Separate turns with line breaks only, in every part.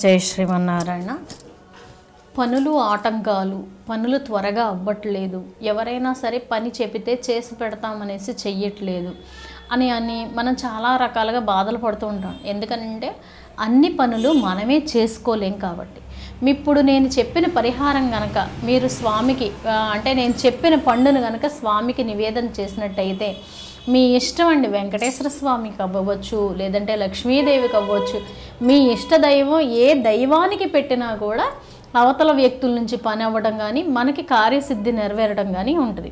జై శ్రీమన్నారాయణ. పనులు ఆటంకాలు, పనులు త్వరగా అవ్వట్లేదు, ఎవరైనా సరే పని చెబితే చేసి పెడతామనేసి చెయ్యట్లేదు అని మనం చాలా రకాలుగా బాధలు పడుతూ ఉంటాం. ఎందుకనంటే అన్ని పనులు మనమే చేసుకోలేం కాబట్టి. ఇప్పుడు నేను చెప్పిన పరిహారం కనుక మీరు స్వామికి అంటే నేను చెప్పిన పండును కనుక స్వామికి నివేదన చేసినట్టయితే మీ ఇష్టం అండి. వెంకటేశ్వర స్వామికి అవ్వచ్చు, లేదంటే లక్ష్మీదేవికి అవ్వచ్చు, మీ ఇష్ట దైవం ఏ దైవానికి పెట్టినా కూడా అవతల వ్యక్తుల నుంచి పని అవ్వడం కానీ మనకి కార్యసిద్ధి నెరవేరడం కానీ ఉంటుంది.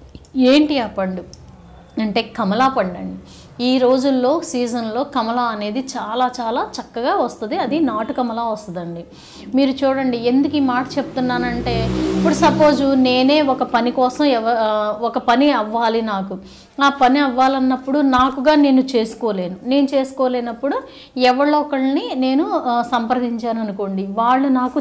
ఏంటి ఆ పండు అంటే కమలా పండు అండి. ఈ రోజుల్లో సీజన్లో కమలా అనేది చాలా చాలా చక్కగా వస్తుంది. అది నాటు కమలా వస్తుందండి. మీరు చూడండి, ఎందుకు ఈ మాట చెప్తున్నానంటే ఇప్పుడు సపోజు నేనే ఒక పని కోసం ఒక పని అవ్వాలి, నాకు ఆ పని అవ్వాలన్నప్పుడు నాకుగా నేను చేసుకోలేనప్పుడు ఎవరో ఒకళ్ళని నేను సంప్రదించాను అనుకోండి, వాళ్ళు నాకు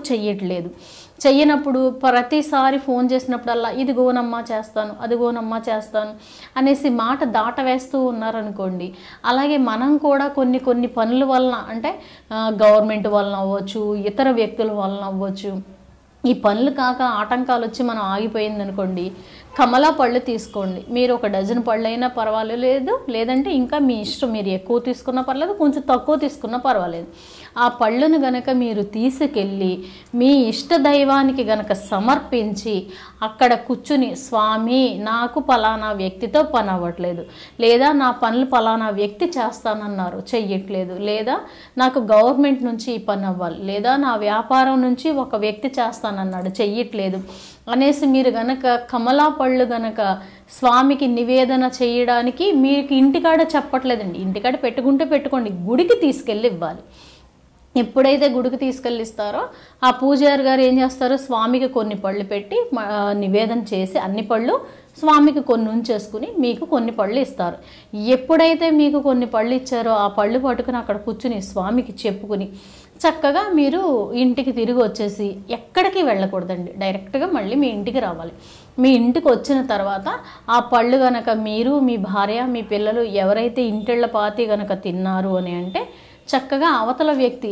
చెయ్యనప్పుడు ప్రతిసారి ఫోన్ చేసినప్పుడల్లా ఇదిగోనమ్మా చేస్తాను, అదిగోనమ్మా చేస్తాను అనేసి మాట దాటవేస్తూ ఉన్నారనుకోండి. అలాగే మనం కూడా కొన్ని పనుల వలన అంటే గవర్నమెంట్ వలన అవ్వచ్చు, ఇతర వ్యక్తుల వలన అవ్వచ్చు, ఈ పనులు కాక ఆటంకాలు వచ్చి మనం ఆగిపోయింది అనుకోండి, కమలా పళ్ళు తీసుకోండి. మీరు ఒక డజన్ పళ్ళు అయినా పర్వాలేదు, లేదంటే ఇంకా మీ ఇష్టం, మీరు ఎక్కువ తీసుకున్నా పర్లేదు, కొంచెం తక్కువ తీసుకున్నా పర్వాలేదు. ఆ పళ్ళును గనక మీరు తీసుకెళ్ళి మీ ఇష్ట దైవానికి గనక సమర్పించి అక్కడ కూర్చుని, స్వామి నాకు పలానా వ్యక్తితో పని అవ్వట్లేదు, లేదా నా పనులు పలానా వ్యక్తి చేస్తానన్నారు చెయ్యట్లేదు, లేదా నాకు గవర్నమెంట్ నుంచి ఈ పని అవ్వాలి, లేదా నా వ్యాపారం నుంచి ఒక వ్యక్తి చేస్తానన్నాడు చెయ్యట్లేదు అనేసి మీరు గనక కమలా పళ్ళు గనక స్వామికి నివేదన చేయడానికి మీకు ఇంటికాడ చెప్పట్లేదండి. ఇంటికాడ పెట్టుకోండి, గుడికి తీసుకెళ్ళి ఇవ్వాలి. ఎప్పుడైతే గుడికి తీసుకెళ్ళిస్తారో ఆ పూజారి గారు ఏం చేస్తారో స్వామికి కొన్ని పళ్ళు పెట్టి నివేదన చేసి అన్ని పళ్ళు స్వామికి కొన్ని ఉంచేసుకుని మీకు కొన్ని పళ్ళు ఇస్తారు. ఎప్పుడైతే మీకు కొన్ని పళ్ళు ఇచ్చారో ఆ పళ్ళు పట్టుకుని అక్కడ కూర్చుని స్వామికి చెప్పుకుని చక్కగా మీరు ఇంటికి తిరిగి వచ్చేసి ఎక్కడికి వెళ్ళకూడదండి, డైరెక్ట్గా మళ్ళీ మీ ఇంటికి రావాలి. మీ ఇంటికి వచ్చిన తర్వాత ఆ పళ్ళు గనక మీరు, మీ భార్య, మీ పిల్లలు ఎవరైతే ఇంటిళ్ళ పాతి గనక తిన్నారు అని అంటే చక్కగా అవతల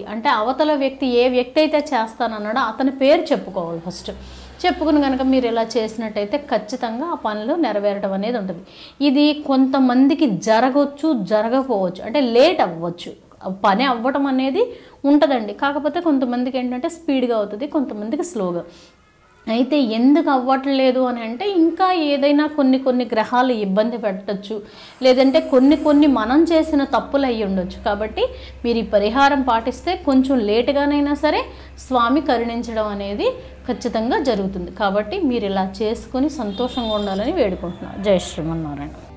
వ్యక్తి ఏ వ్యక్తి అయితే చేస్తానన్నాడో అతని పేరు చెప్పుకోవాలి. ఫస్ట్ చెప్పుకుని కనుక మీరు ఇలా చేసినట్టయితే ఖచ్చితంగా ఆ పనులు నెరవేరడం అనేది ఉంటుంది. ఇది కొంతమందికి జరగవచ్చు, జరగకపోవచ్చు, అంటే లేట్ అవ్వచ్చు, పని అవ్వటం అనేది ఉంటుందండి. కాకపోతే కొంతమందికి ఏంటంటే స్పీడ్గా అవుతుంది, కొంతమందికి స్లోగా. అయితే ఎందుకు అవ్వట్లేదు అని అంటే ఇంకా ఏదైనా కొన్ని గ్రహాలు ఇబ్బంది పెట్టచ్చు, లేదంటే కొన్ని మనం చేసిన తప్పులు అయ్యి ఉండొచ్చు. కాబట్టి మీరు ఈ పరిహారం పాటిస్తే కొంచెం లేటుగానైనా సరే స్వామి కరుణించడం అనేది ఖచ్చితంగా జరుగుతుంది. కాబట్టి మీరు ఇలా చేసుకొని సంతోషంగా ఉండాలని వేడుకుంటున్నాను. జై శ్రీమన్నారాయణ.